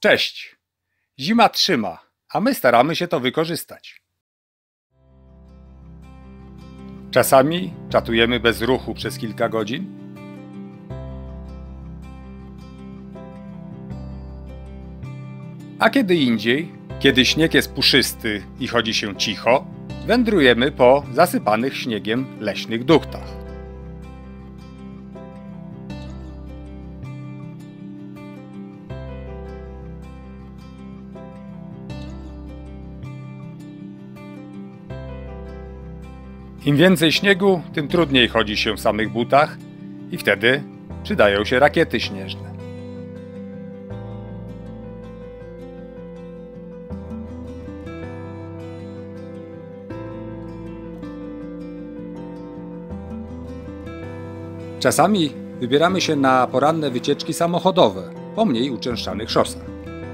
Cześć! Zima trzyma, a my staramy się to wykorzystać. Czasami czatujemy bez ruchu przez kilka godzin. A kiedy indziej, kiedy śnieg jest puszysty i chodzi się cicho, wędrujemy po zasypanych śniegiem leśnych duchtach. Im więcej śniegu, tym trudniej chodzi się w samych butach i wtedy przydają się rakiety śnieżne. Czasami wybieramy się na poranne wycieczki samochodowe po mniej uczęszczanych szosach.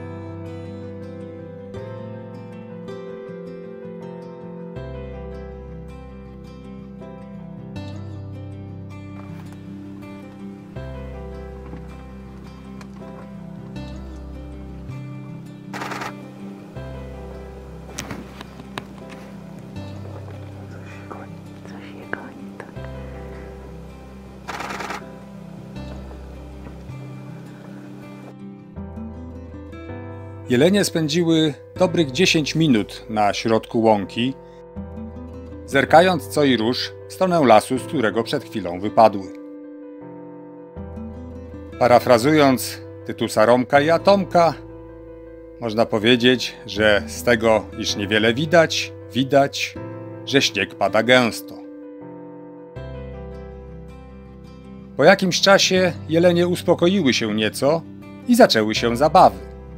Jelenie spędziły dobrych 10 minut na środku łąki, zerkając co i rusz w stronę lasu, z którego przed chwilą wypadły. Parafrazując Tytusa Romka i Atomka, można powiedzieć, że z tego, iż niewiele widać, widać, że śnieg pada gęsto. Po jakimś czasie jelenie uspokoiły się nieco i zaczęły się zabawy.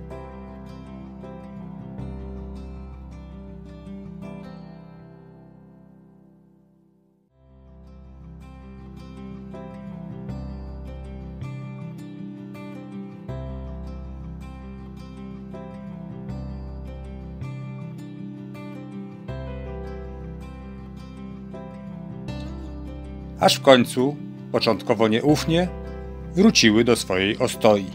Aż w końcu, początkowo nieufnie, wróciły do swojej ostoi.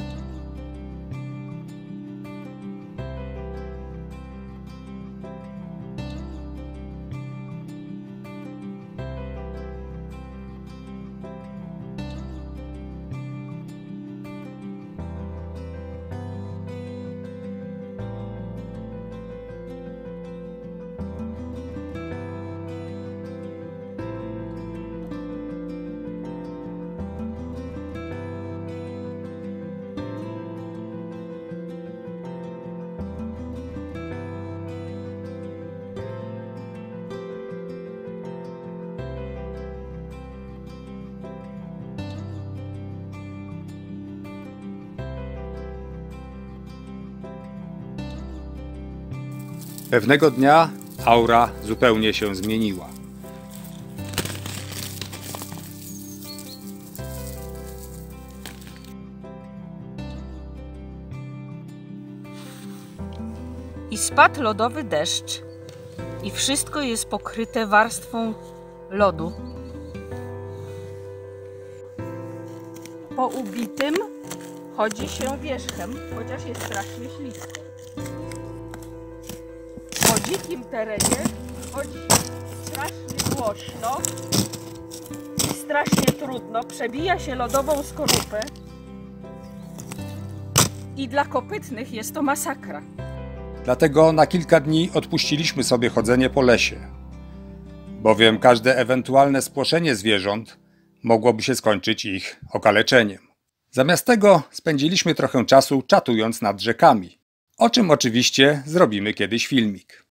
Pewnego dnia aura zupełnie się zmieniła. I spadł lodowy deszcz i wszystko jest pokryte warstwą lodu. Po ubitym chodzi się wierzchem, chociaż jest strasznie ślisko. Po dzikim terenie chodzi się strasznie głośno i strasznie trudno, przebija się lodową skorupę i dla kopytnych jest to masakra. Dlatego na kilka dni odpuściliśmy sobie chodzenie po lesie, bowiem każde ewentualne spłoszenie zwierząt mogłoby się skończyć ich okaleczeniem. Zamiast tego spędziliśmy trochę czasu czatując nad rzekami, o czym oczywiście zrobimy kiedyś filmik.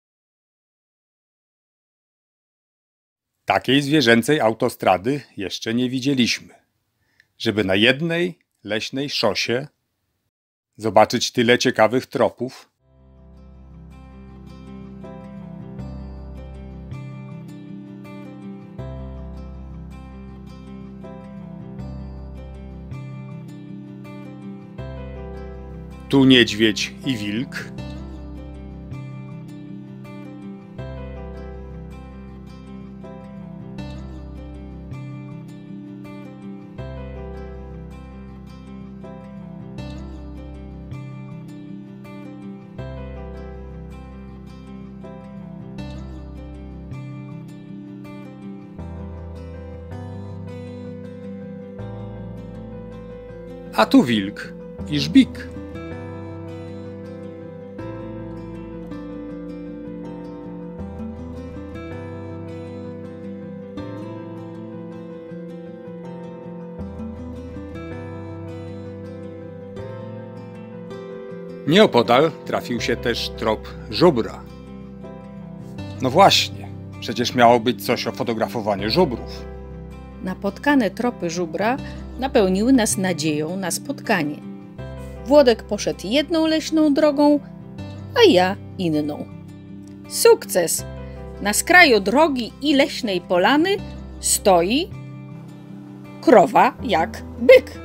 Takiej zwierzęcej autostrady jeszcze nie widzieliśmy, żeby na jednej leśnej szosie zobaczyć tyle ciekawych tropów. Tu niedźwiedź i wilk. A tu wilk i żbik. Nieopodal trafił się też trop żubra. No właśnie, przecież miało być coś o fotografowaniu żubrów. Napotkane tropy żubra napełniły nas nadzieją na spotkanie. Włodek poszedł jedną leśną drogą, a ja inną. Sukces! Na skraju drogi i leśnej polany stoi krowa jak byk.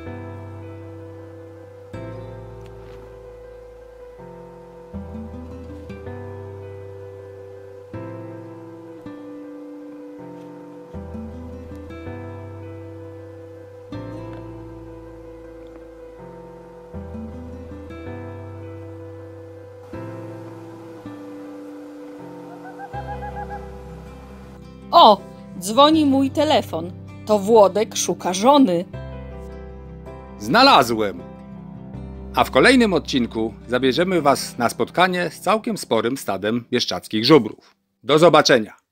O, dzwoni mój telefon. To Włodek szuka żony. Znalazłem! A w kolejnym odcinku zabierzemy Was na spotkanie z całkiem sporym stadem bieszczadzkich żubrów. Do zobaczenia!